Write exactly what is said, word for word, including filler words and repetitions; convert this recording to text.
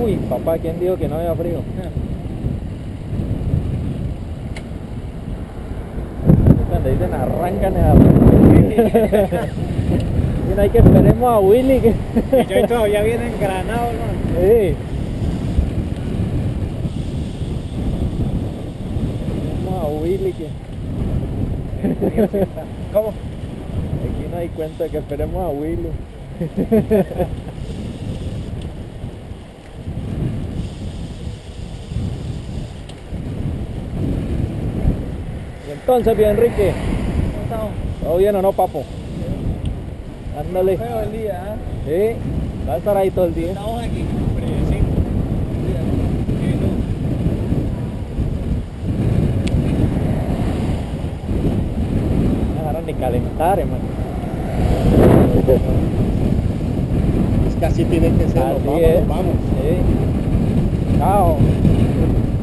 Uy, papá, ¿quién dijo que no había frío? Cuando dicen arrancan, arrancan. Y no hay que esperemos a Willy. Que... Y yo todavía viene engranado, ¿no? Sí. Esperemos a Willy que... ¿Cómo? Aquí no hay cuenta que esperemos a Willy. Y entonces, bien Enrique, ¿Cómo estamos? ¿todo bien o no, papo? Ándale. Feo el día, ¿eh? Sí, va a estar ahí todo el día. Estamos aquí, fresquito. No agarran ni calentar, hermano. Es que así tiene que ser, nos Así vamos, es. nos vamos. Sí. Chao.